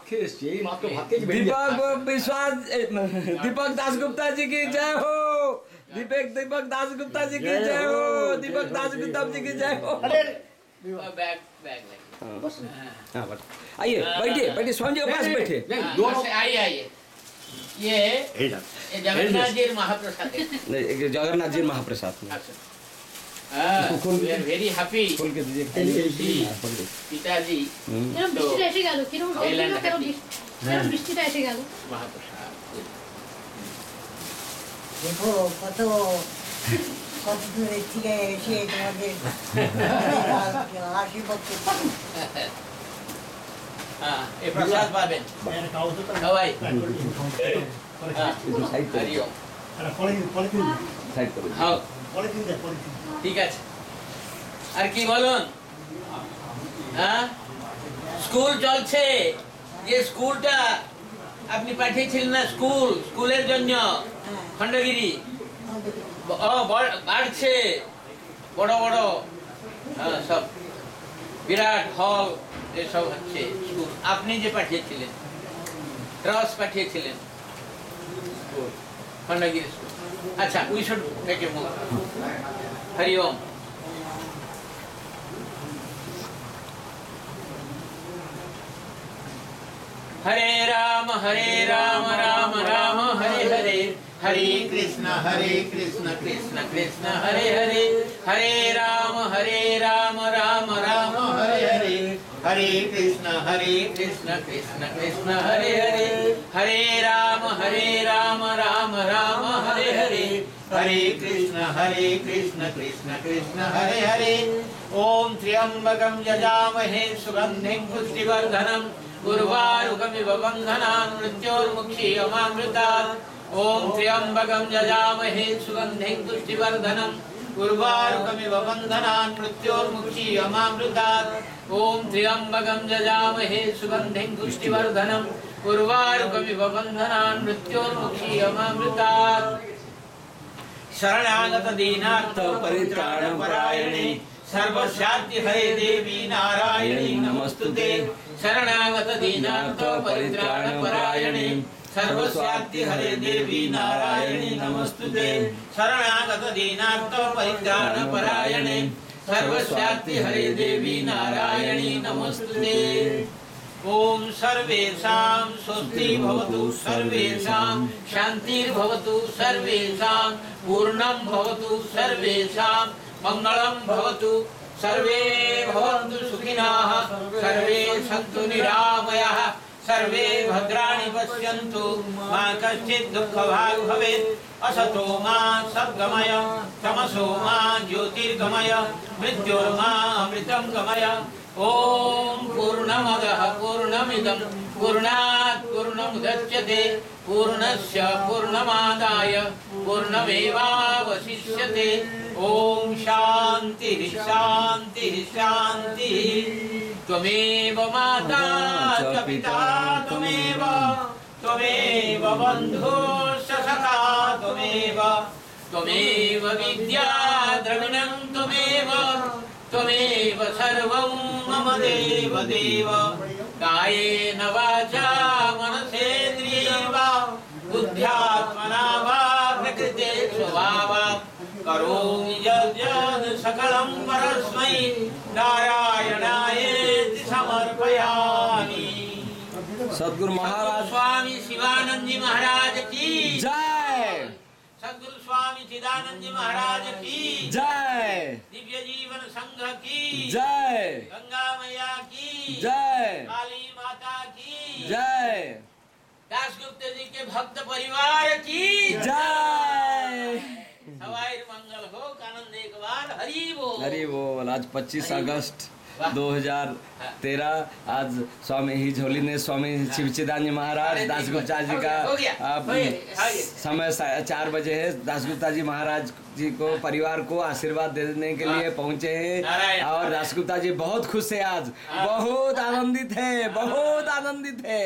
दीपक विश्वास दीपक दासगुप्ता जी की जय हो। दीपक दासगुप्ता जी की जय हो। दीपक दासगुप्ता जी की जय हो। आइए बैठिए बैठिए स्वामी जी के पास बैठिए। आइए ये जगन्नाथ जी महाप्रसाद है। जगन्नाथ जी महाप्रसाद वेरी हैप्पी खोल के दीजिए पिताजी বৃষ্টিটা এসে গেল কিরকম বৃষ্টিটা এসে গেল महाप्रसाद দেখো কত কত দূরে থেকে এসে তোমাদের আশীর্বাদ করতে। हाँ ये प्रसाद पाबेन सबाई हरिओम हाँ ঠিক আছে আর কি বলুন হ্যাঁ স্কুল চলছে যে স্কুলটা আপনি পাঠিয়েছিলেন না স্কুলের জন্য খণ্ডগিরি বাড়ছে বড় বড় সব বিরাট হল এসব হচ্ছে স্কুল আপনি যে পাঠিয়েছিলেন ট্রাস্ট পাঠিয়েছিলেন স্কুল খণ্ডগিরি স্কুল अच्छा we should make a move Hari Om Hare Ram Ram Ram Hare Hare Hare Krishna Krishna Krishna Hare Hare Hare Ram Ram Ram Hare Hare Hare Krishna Krishna Krishna Hare Hare Hare Ram Ram Ram Hare Hare Hare Krishna Krishna Krishna Hare Hare Om त्र्यंबकं यजामहे सुगंधिं पुष्टिवर्धनम् उर्वारुकमिव बन्धनान् मृत्योर्मुक्षीयमामृतात् ओम त्र्यंबकं यजामहे सुगंधिं पुष्टिवर्धनम् उर्वारुकमिव बन्धनान् मृत्योर्मुक्षीयमामृतात् ओम त्र्यंबकं यजामहे सुगंधिं पुष्टिवर्धनम् उर्वारुकमिव बन्धनान् मृत्योर्मुक्षीयमामृतात् शरणागत दीनार्थ परित्राण परायणे सर्वशान्ति हरे देवी नारायणी नमस्तुते शरणागत दीनार्थ परित्राण परायणे सर्वशान्ति हरे देवी नारायणी नमस्तुते शरणागत दीनार्थ परित्राण परायणे सर्वशान्ति हरे देवी नारायणी नमस्तुते ओम सर्वेषां स्वस्ति भवतु सर्वेषां शान्तिर्भवतु सर्वेषां पूर्णं भवतु सर्वेषां मंगलं भवतु सर्वे भवन्तु सुखिनः सर्वे सन्तु निरामयाः सर्वे भद्राणि पश्यन्तु मा कश्चित् दुःखभाग् भवेत् असतो मा सद्गमय तमसो मा ज्योतिर्गमय मृत्योर्मा अमृतं गमय ओम पूर्णमदः पूर्णमिदं पूर्णात् पूर्णमुदच्यते पूर्णस्य पूर्णमादाय पूर्णमेवावशिष्यते ओम शांति शांति शांति त्वमेव माता च पिता त्वमेव त्वमेव बन्धुश्च सखा त्वमेव त्वमेव विद्या द्रविणं त्वमेव त्वमेव सर्वं मम देव देव कायेन वाचा मनसेन्द्रियेण वा बुद्ध्यात्मना वा प्रकृते स्वभावात् करोमि यद्यत् सकलं परस्मै नारायणायेति समर्पयामि। सद्गुरु महाराज स्वामी शिवानंद जी महाराज की जय। सद्गुरु स्वामी चिदानंद जी महाराज की जय। दिव्य जीवन संघ की जय। गंगा मैया की जय। काली माता की जय। दासगुप्त जी के भक्त परिवार की जय। सवाई मंगल हो आनंद एक बार हरि बोल। हरि बोल। आज 25 अगस्त 2013 आज स्वामी ही झोली ने स्वामी शिवचिदानंद महाराज दासगुप्ता जी का समय 4 बजे है। दासगुप्ता जी महाराज जी को परिवार को आशीर्वाद देने के लिए पहुंचे हैं और दासगुप्ता जी बहुत खुश है आज, बहुत आनंदित है, बहुत आनंदित है।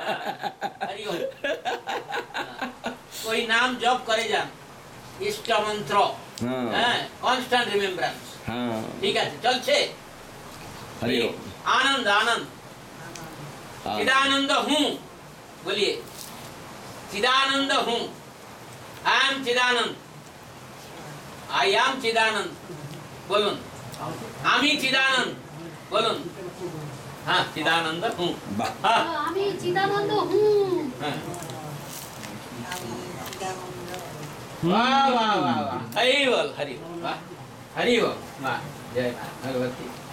कोई नाम जप करे जा इष्ट मंत्र कांस्टेंट रिमेम्बरेंस ठीक है चल छे हरि ओम। आनंद आनंद चिदानंद हूँ, बोलिए चिदानंद हूँ। I am Chidanand, I am चिदानंद, बोलून आमी चिदानंद, बोलून हाँ चिदानंद हूँ। हाँ আমি চিদানন্দ হুম। हाँ। वाह वाह वाह वाह, हरि बोल, हरि बोल, वाह हरि बोल, वाह जय मां भगवती।